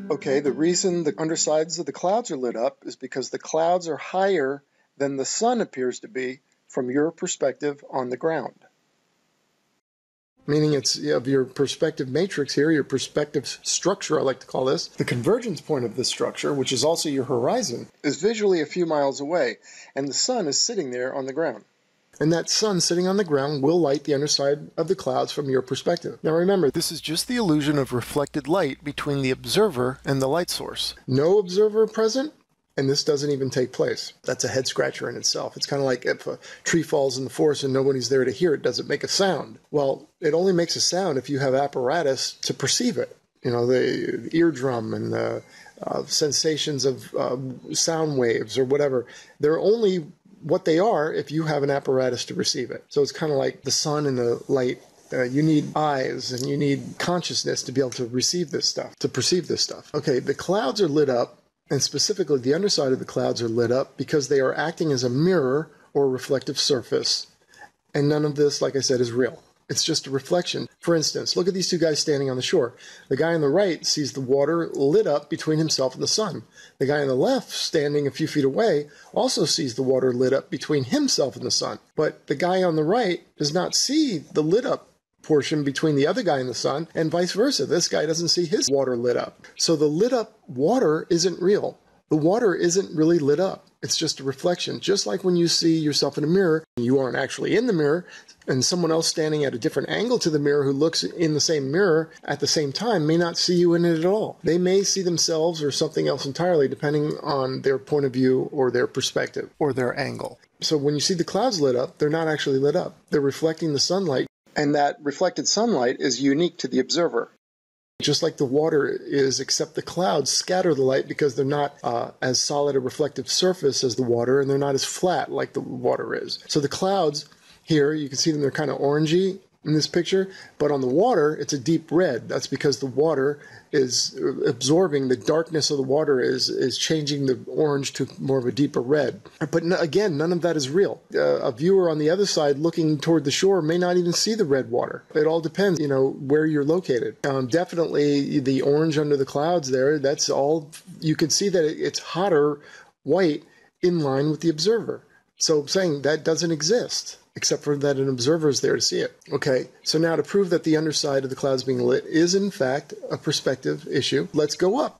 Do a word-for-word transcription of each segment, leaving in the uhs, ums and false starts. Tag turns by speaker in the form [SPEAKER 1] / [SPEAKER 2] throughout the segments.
[SPEAKER 1] Okay, the reason the undersides of the clouds are lit up is because the clouds are higher than the sun appears to be from your perspective on the ground. Meaning it's of your perspective matrix here, your perspective structure, I like to call this. The convergence point of this structure, which is also your horizon, is visually a few miles away, and the sun is sitting there on the ground. And that sun sitting on the ground will light the underside of the clouds from your perspective. Now remember, this is just the illusion of reflected light between the observer and the light source. No observer present, and this doesn't even take place. That's a head scratcher in itself. It's kind of like if a tree falls in the forest and nobody's there to hear it, does it make a sound? Well, it only makes a sound if you have apparatus to perceive it. You know, the eardrum and the uh, sensations of uh, sound waves or whatever. They're only what they are if you have an apparatus to receive it. So it's kind of like the sun and the light. Uh, you need eyes and you need consciousness to be able to receive this stuff, to perceive this stuff. Okay, the clouds are lit up, and specifically the underside of the clouds are lit up because they are acting as a mirror or reflective surface. And none of this, like I said, is real. It's just a reflection. For instance, look at these two guys standing on the shore. The guy on the right sees the water lit up between himself and the sun. The guy on the left, standing a few feet away, also sees the water lit up between himself and the sun. But the guy on the right does not see the lit up portion between the other guy and the sun, and vice versa. This guy doesn't see his water lit up. So the lit up water isn't real. The water isn't really lit up. It's just a reflection. Just like when you see yourself in a mirror, you aren't actually in the mirror, and someone else standing at a different angle to the mirror who looks in the same mirror at the same time may not see you in it at all. They may see themselves or something else entirely, depending on their point of view or their perspective or their angle. So when you see the clouds lit up, they're not actually lit up. They're reflecting the sunlight, and that reflected sunlight is unique to the observer. Just like the water is, except the clouds scatter the light because they're not uh, as solid a reflective surface as the water, and they're not as flat like the water is. So the clouds here, you can see them, they're kind of orangey in this picture, but on the water, it's a deep red. That's because the water is absorbing, the darkness of the water is is changing the orange to more of a deeper red. But no, again, none of that is real. Uh, a viewer on the other side looking toward the shore may not even see the red water. It all depends, you know, where you're located. Um, definitely the orange under the clouds there, that's all, you can see that it's hotter white in line with the observer. So I'm saying that doesn't exist, except for that an observer is there to see it. Okay, so now to prove that the underside of the clouds being lit is in fact a perspective issue, let's go up.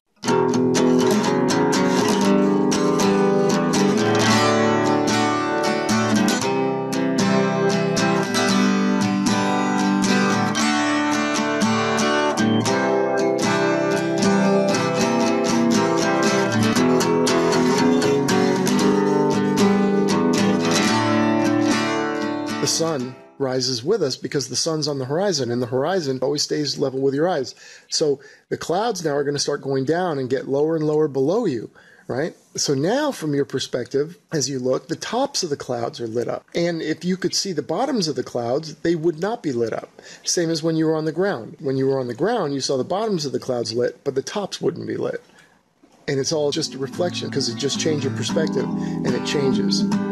[SPEAKER 1] The sun rises with us because the sun's on the horizon, and the horizon always stays level with your eyes. So the clouds now are going to start going down and get lower and lower below you, right? So now from your perspective, as you look, the tops of the clouds are lit up. And if you could see the bottoms of the clouds, they would not be lit up. Same as when you were on the ground. When you were on the ground, you saw the bottoms of the clouds lit, but the tops wouldn't be lit. And it's all just a reflection because it just changed your perspective, and it changes.